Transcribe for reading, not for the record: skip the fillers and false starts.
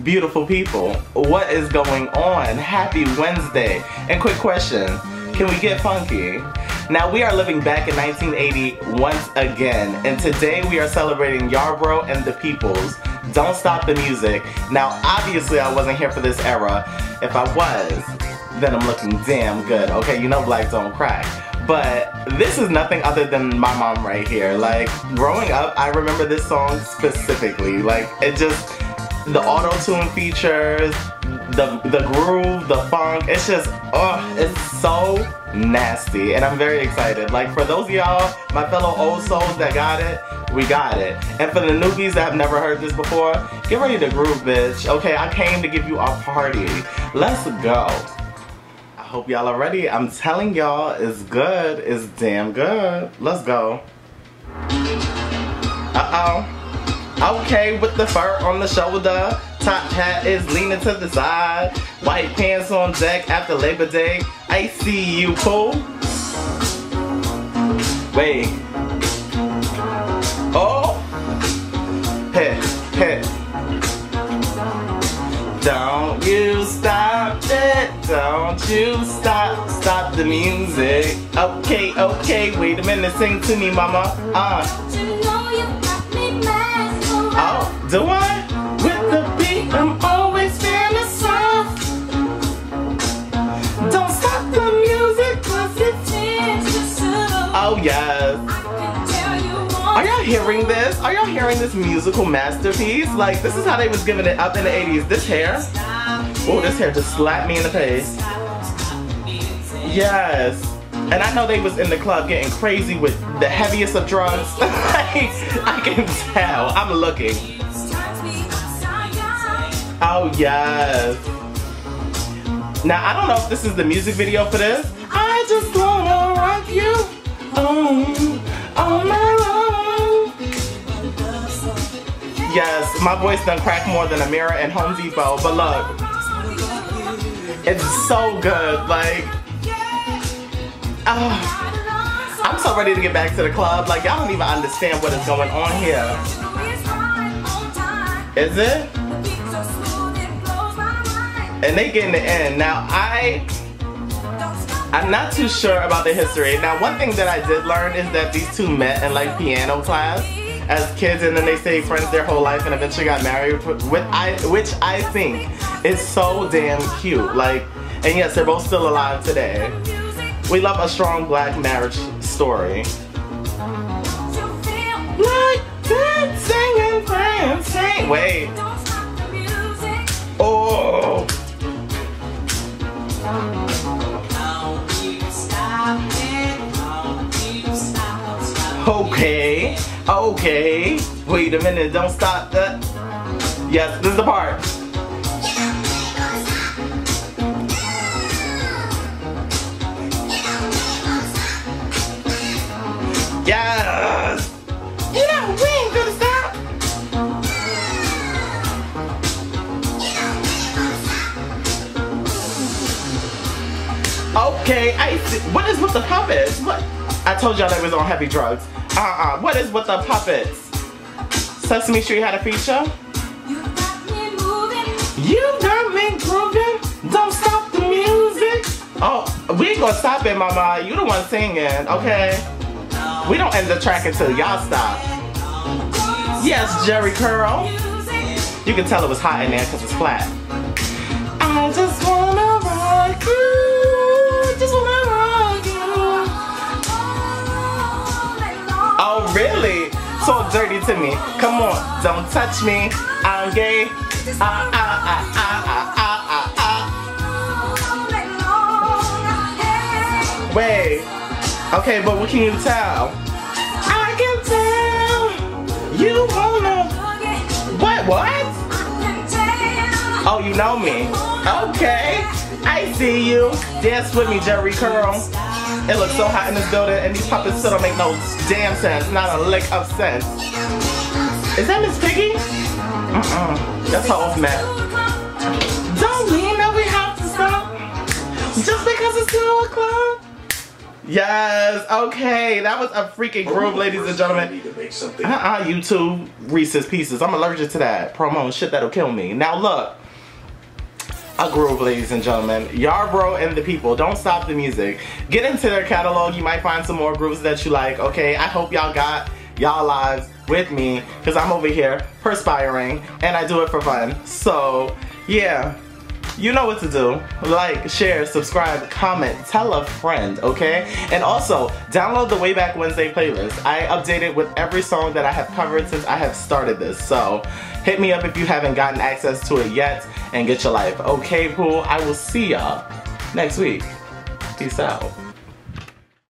beautiful people, what is going on? Happy Wednesday. And quick question, can we get funky? Now we are living back in 1980 once again, and today we are celebrating Yarborough and the Peoples. Don't Stop the Music. Now obviously I wasn't here for this era. If I was, then I'm looking damn good. Okay, you know black don't crack. But this is nothing other than my mom right here. Like, growing up, I remember this song specifically. Like, it just, the auto-tune features, the groove, the funk, it's just, it's so nasty. And I'm very excited. Like, for those of y'all, my fellow old souls that got it, we got it. And for the newbies that have never heard this before, get ready to groove, bitch. Okay, I came to give you a party. Let's go. Hope y'all are ready. I'm telling y'all, it's good. It's damn good. Let's go. Uh-oh. Okay, with the fur on the shoulder. Top hat is leaning to the side. White pants on deck after Labor Day. I see you, cool. Wait. Oh. Hit, hit. Don't you stop it, don't you stop the music. Okay, okay, wait a minute, sing to me, mama. Oh, do I? With the beat, I'm always feeling soft. Don't stop the music, cause it changes. Oh, yes. Are y'all hearing this? Are y'all hearing this musical masterpiece? Like, this is how they was giving it up in the 80s. This hair, oh, this hair just slapped me in the face. Yes. And I know they was in the club getting crazy with the heaviest of drugs. I can tell. I'm looking. Oh, yes. Now, I don't know if this is the music video for this. I just wanna rock you on my own. Yes, my voice done crack more than a mirror and Home Depot, but look, it's so good. Like, I'm so ready to get back to the club. Like, y'all don't even understand what is going on here. Is it? And they getting the end. Now, I'm not too sure about the history. Now, one thing that I did learn is that these two met in like piano class as kids, and then they stayed friends their whole life and eventually got married, which I think is so damn cute. Like, and yes, they're both still alive today. We love a strong black marriage story. Like dancing and prancing. Wait. Oh. Okay, okay. Wait a minute, don't stop that. Yes, this is the part. Yes! You know, we ain't gonna stop. Okay, I see. What is with the puppets? What? I told y'all they was on heavy drugs. What is with the puppets? Sesame Street had a feature? You got me grooving. Don't stop the music. Oh, we ain't gonna stop it, mama. You the one singing, okay? We don't end the track until y'all stop. Yes, Jerry Curl. You can tell it was hot in there because it's flat. I just wanna rock you. Just wanna rock you. Oh, really? So dirty to me. Come on, don't touch me. I'm gay. Wait. Okay, but what can you tell? I can tell you wanna. What? Oh, you know me. Okay. I see you. Dance with me, Jerry Curl. It looks so hot in this building, and these puppets still don't make no damn sense. Not a lick of sense. Is that Miss Piggy? That's her off mat. Don't mean that we have to stop just because it's 2 o'clock. Yes, okay, that was a freaking groove, ladies and gentlemen. YouTube Reese's Pieces. I'm allergic to that promo and shit that'll kill me. Now look, a groove, ladies and gentlemen. Yarbrough and the people, don't stop the music. Get into their catalog, you might find some more grooves that you like, okay? I hope y'all got y'all lives with me, because I'm over here perspiring, and I do it for fun. So, yeah. You know what to do. Like, share, subscribe, comment, tell a friend, okay? And also, download the Way Back Wednesday playlist. I update it with every song that I have covered since I have started this. So, hit me up if you haven't gotten access to it yet, and get your life. Okay, Pool? I will see y'all next week. Peace out.